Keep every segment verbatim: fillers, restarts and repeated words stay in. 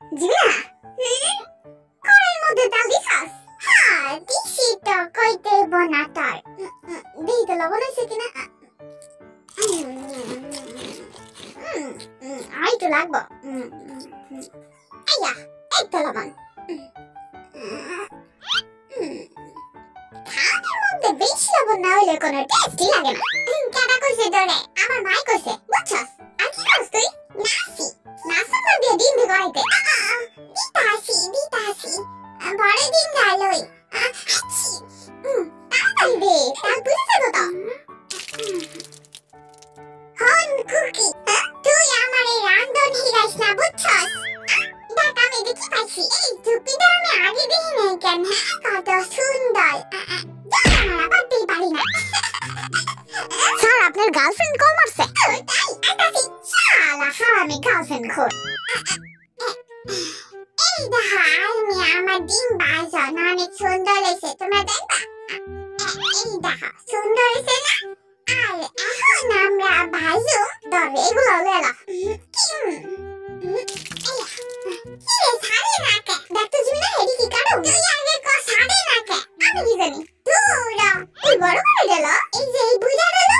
জিমিনা কড়াইয়ের মধ্যে ডাল দিছাস? হ্যাঁ দিছি তো, কইতে বনা তোর। দেই তো লবণ হয়েছে কিনা। আর একটু লাগবো। আইয়া এই তো লবণ। খাওয়ানোর মধ্যে বেশি লবণ না হইলে কোনো টেস্টই লাগে না। কেডা কইছে তোরে? আমার ভাই কইছে, বুঝছস? আর কি করছ তুই? নাসি নাসা না দিয়ে ডিম ভিগাইতে। দিতাসি দিতাসি বড় ডিম গালই। আচ্ছি তাড়াতাড়ি দে, তার বুঝে যাবো তো। হন কুকি, তুই আমারে রান্ধন হিরাইস না, বুঝছস? দেখ আমি দেখি পাইছি, এই টুপিটা আমি আগে দেখি নাই কেন? কত সুন্দর। আমার পারতেই পারি না। স্যার আপনার গার্লফ্রেন্ড কল মারছে। তাই আইতাছি। শালা হারামি গার্লফ্রেন্ড খোর। এই দেখা আমি আমার ডিম ভাজন অনেক সুন্দর হয়েছে, তোমরা দেখবা? এই দেখা সুন্দর হয়েছে না? আর এখন আমরা ভাজু ধর এগুলো লেলা। কিরে ছাড়ে না কে? দেখ তো জিমিনা হেডি কি কাটো? তুই আগে ক ছাড়ে না কে? আমি কি জানি? তুরা তুই বড় করে দিল এই যে এই বুইড়া দিল।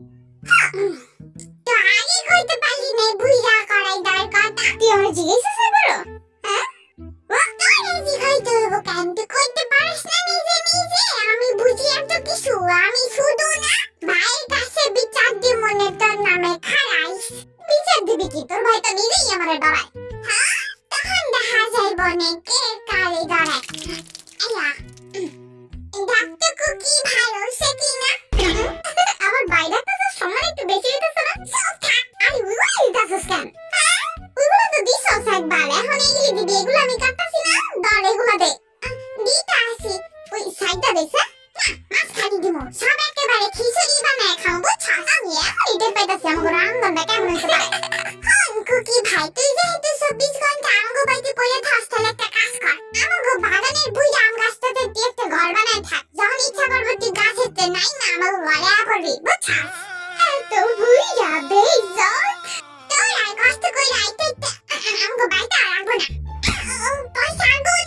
তো আগে কইতে পারলি না বুইড়া করাই দার কথা? তুই আমার জিজ্ঞেস করো? হ্যাঁ তোরে জিজ্ঞাইতে হইব কেন? তুই কইতে পারিস না নিজে নিজে? আমি বুঝি এত কিছু। আমি শুধু না ভাইয়ের কাছে বিচার দি মনে তোর নামে খারাইস। বিচার দিবি কি? তোর ভাই তো নিজেই আমারে ডরায়। হ্যাঁ তখন দেখা যাইব না কে কারে ডরায়। আয়া ডাক্তার কুকি ভালো সে কি না? আমার বাইরে তো সময় একটু বেশি হইতেছে না? সব থাক। আরে উইগুলো দিতেছিস কেন? হ্যাঁ উইগুলো তো দিছস একবার, এখন এইগুলি দিবি। এগুলো আমি কাটতাছি না, ধর এগুলো দে। দিতে আসি ওই সাইডটা দেখছে না? মাছ খালি দিমো, সব একেবারে খিচুড়ি বানায় খাও, বুঝছস? আমি এখনই টের পাইতাছি আমাকে রান্ধনটা কেমন হইতে পারে। হন কুকি ভাই, তুই যেহেতু চব্বিশ ঘন্টা আমাকে বাড়িতে পড়ে থাকস, তাহলে একটা কাজ কর। আমাকে বাগানের বুইড়া আম গাছটাতে তুই একটা ঘর বানায় থাক। যখন ইচ্ছা করবো তুই গাছেতে নাই না আমাকে ঘরে আ করবি, বুঝছস? এত বুইড়া বেইজ্জত। তোর আর কষ্ট করে আইতে আমাকে বাড়িতে আর রাখবো না। পয়সা আগুন।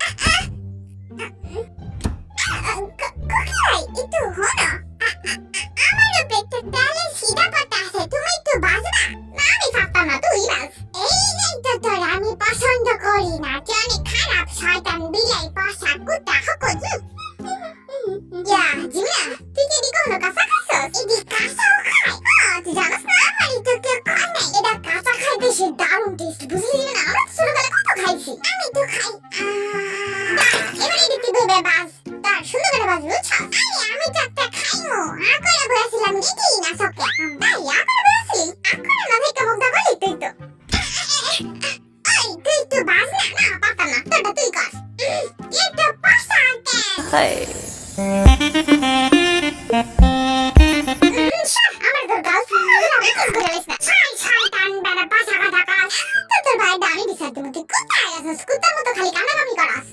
কুকি ভাই একটু হনো, আমারও পেটে তেলের সিধা পাতা আছে, তুমি একটু বাজবা না? আমি পারতাম না, তুই বাজ। এই যে তো তোর আমি পছন্দ করি না, তুই অনেক খারাপ শয়তান বিলাই পশা কুত্তা হকজ। যা জিমিনা তুই কি এদিকে কোনো কাঁচা খাইছস? এদিকে কাঁচাও খায়? হ্যাঁ তুই জানাস না আমারই তো কেউ খায় নাই। এটা কাঁচা খাইতে সে দারুণ টেস্ট, বুঝলি জিমিনা? আমরা তো ছোটবেলায় কত খাইছি। আমি তো খাই। এবারে দিতে দেবে বাজ, তার সুন্দর করে বাজ, বুঝছস? আরে আমি তো একটা খাইমো, আকরে বলেছিলাম দিদি না সকে। তাই আকরে বলেছিলি? আকরে না থেকে মুখ দাবালি তুই তো। ওই তুই তো বাজ না? না পারতাম না, তোরটা তুই কর। এটা পাশা কেন? হাই আমার তোর গার্লফ্রেন্ড আমি তো করে লাইছ না। ছাই শয়তান বেটা পাশা কথা কাজ। তো তোর ভাই দামি বিচার দিমু, তুই কোথায় আছিস? কুত্তার মতো খালি কান্নাকামি করাস।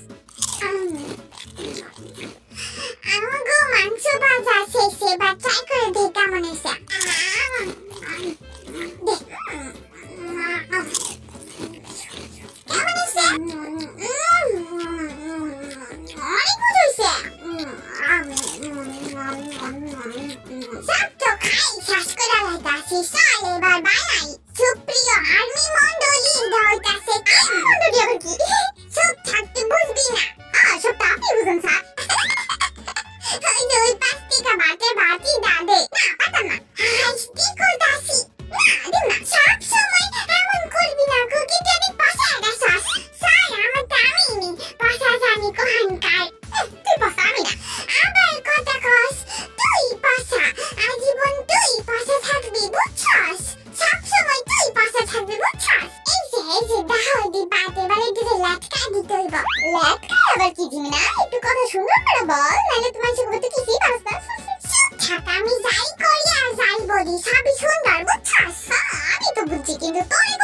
আমাগো মাংস ভাজা শেষে বা ট্রাই করে দে কেমন হয়েছে। কেমন হয়েছে? অনেক মজা হয়েছে। সব তো খাই শেষ করে লাইতাছি। চল এবার বানাই। সুপ্রিয় আর্মি মন্ডলী দলটাছে কি মন্ডলী আবার কি? সব থাকতে বুঝবি না। হ্যাঁ সব তো আপনি বুঝুন স্যার। ওই যে ওই পাঁচ টিকা বাটে বাটি দাদে না পাতাম না। হাসতি করতাছি না দিম না। সব সময় এমন করবি না, কুকি টেনে পাশা গেছস। স্যার আমার তো আমি নি পাশা জানি কোহানকার। তুই পাশা আমি না, আবার কথা কস তুই পাশা। আজীবন তুই পাশা থাকবি, বুঝছস? সব সময় তুই পাশা থাকবি, বুঝছস? এই যে এই যে দাও দি বাতে বারে দিতে লাটকা দিতে হইব। লাটকা আবার কি জিমিনা? একটু কথা সুন্দর করে বল, নাহলে তোমার চোখে তো কিছুই পারছ না। থাক আমি যাই করি আর যাই বলি সবই সুন্দর, বুঝছস? আমি তো বুঝছি, কিন্তু তোর